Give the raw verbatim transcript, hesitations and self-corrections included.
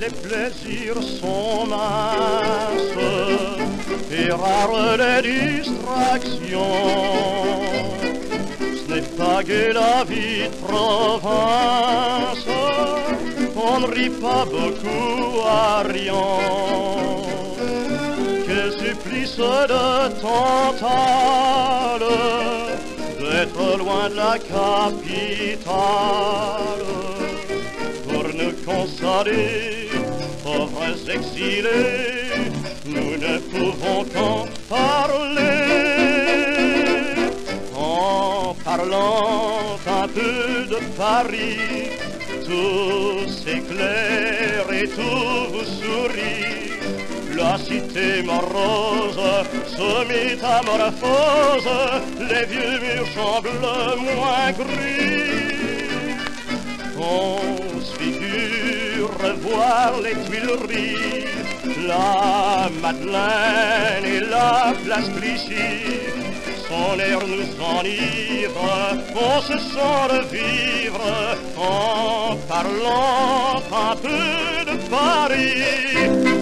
les plaisirs sont minces et rares les distractions. Ce n'est pas gai la vie de province, on ne rit pas beaucoup à rien. Quel supplice de tantale d'être loin de la capitale. Pour nous consoler, pauvres exilés, nous ne pouvons qu'en parler. En parlant un peu de Paris, tout s'éclaire et tout vous sourit. La cité morose se métamorphose, les vieux murs semblent moins gris. On se figure revoir les Tuileries, la Madeleine et la place Clichy. Son air nous enivre, on se sent revivre en parlant un peu de Paris.